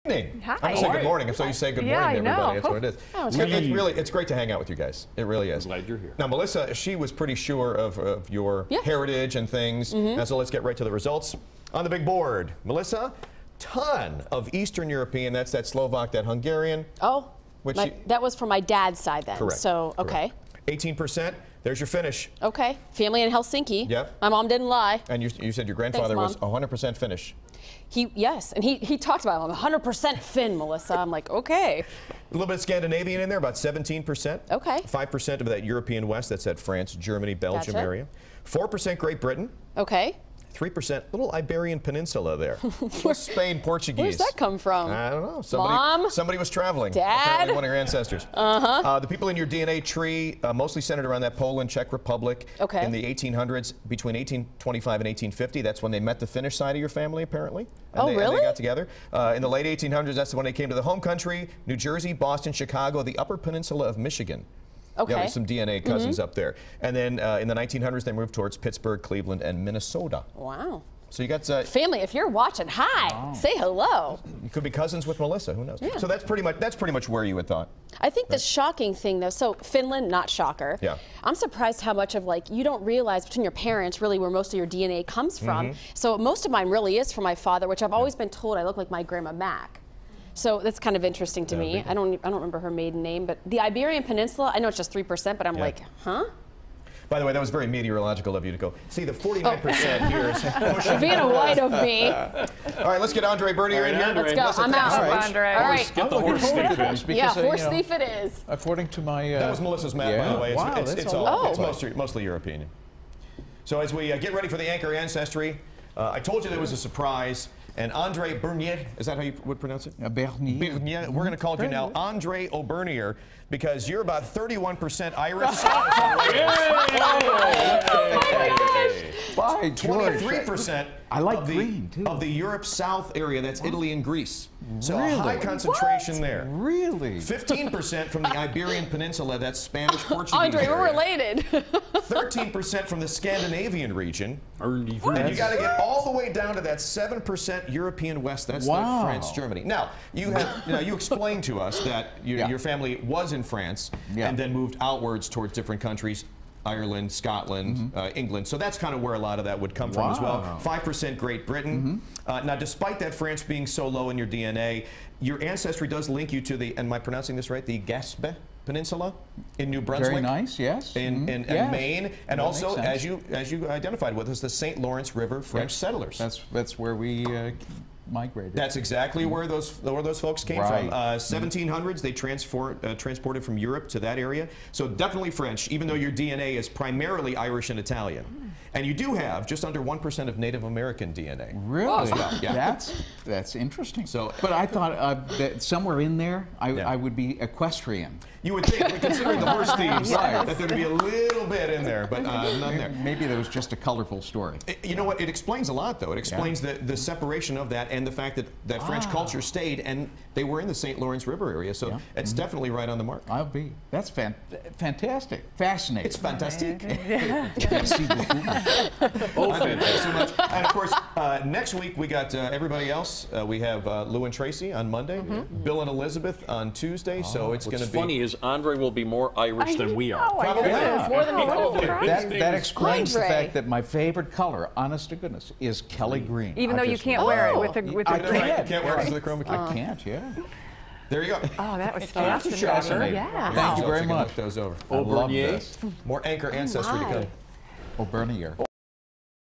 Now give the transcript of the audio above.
Hi. I'm saying good morning. So you say good morning to everybody. That's what it is. Oh, It's great to hang out with you guys. It really is. I'm glad you're here. Now, Melissa, she was pretty sure of your heritage and things. And so let's get right to the results. On the big board, Melissa, ton of Eastern European. That's that Slovak, that Hungarian. Oh, that was from my dad's side then. Correct. So, okay. 18%. There's your finish. Okay. Family in Helsinki. Yep. My mom didn't lie. And you said your grandfather was 100% Finnish. Yes, and he talked about it. I'm 100% Finn, Melissa. I'm like, okay. A little bit of Scandinavian in there, about 17%. Okay. 5% of that European West, that's that France, Germany, Belgium area. 4% Great Britain. Okay. 3% little Iberian Peninsula there. Spain, Portuguese. Where's that come from? I don't know. Somebody was traveling. Dad? Apparently one of your ancestors. The people in your DNA tree mostly centered around that Poland, Czech Republic. Okay. In the 1800s, between 1825 and 1850, that's when they met the Finnish side of your family, apparently. And really? And they got together. In the late 1800s, that's when they came to the home country, New Jersey, Boston, Chicago, the Upper Peninsula of Michigan. Okay. Yeah, there's some DNA cousins up there. And then in the 1900s, they moved towards Pittsburgh, Cleveland, and Minnesota. Wow. So you got family. If you're watching, hi. Wow. Say hello. You could be cousins with Melissa. Who knows? Yeah. So that's pretty much where you had thought. I think the shocking thing, though. So Finland, not shocker. Yeah. I'm surprised how much of you don't realize between your parents really where most of your DNA comes from. So most of mine really is from my father, which I've always been told I look like my grandma Mac. So that's kind of interesting to me. I don't remember her maiden name, but the Iberian Peninsula, I know it's just 3%, but I'm like, huh? By the way, that was very meteorological of you to go. See, the 49% here is pushing. Being a white of me. All right, let's get Andre Bernier in here. Let's go. I'm out. All right. Andre. All right. Get the horse thief in. Yeah, horse thief it is. According to my... that was Melissa's map, by the way. Wow, it's mostly European. So as we get ready for the Anchor Ancestry, I told you there was a surprise. And Andre Bernier, is that how you would pronounce it? Bernier. We're going to call you now Andre O'Bernier because you're about 31% Irish. 23% I like green, too. Of the Europe South area, that's Italy and Greece. So really? a high concentration there. Really? 15% from the Iberian Peninsula, that's Spanish, Portuguese Andre, area. we're related. 13% from the Scandinavian region. And you got to get all the way down to that 7% European West. That's like France, Germany. Now, you explained to us that your family was in France and then moved outwards towards different countries. Ireland, Scotland, England. So that's kind of where a lot of that would come from as well. 5% Great Britain. Now, despite that France being so low in your DNA, your ancestry does link you to the, am I pronouncing this right, the Gaspé Peninsula in New Brunswick. Very nice, yes. In Maine, and also, as you identified with us, the St. Lawrence River French settlers. That's where we migrated. That's exactly where those folks came from. 1700s, they transported from Europe to that area. So definitely French, even though your DNA is primarily Irish and Italian. And you do have just under 1% of Native American DNA. Really? Yeah. That's interesting. So, but I thought that somewhere in there, I would be equestrian. You would think, considering the horse thieves, that there'd be a little bit in there, but none there. Maybe there was just a colorful story. You know what? It explains a lot, though. It explains the separation of that and the fact that French culture stayed, and they were in the St. Lawrence River area, so it's definitely right on the mark. I'll be. That's fantastic. Fascinating. It's fantastic. Oh, thank you so much. And of course, next week we got everybody else. We have Lou and Tracy on Monday, Bill and Elizabeth on Tuesday, so it's going to be... What's funny is Andre will be more Irish than we are. Probably. More than that explains the fact that my favorite color, honest to goodness, is Kelly green. Even though you can't wear it with the I can't wear it because of the chroma key. I can't, yeah. There you go. Oh, that was fascinating. Yeah. Thank you very much. Look those over. I love this. More Anchor Ancestry to come. O'Bernier.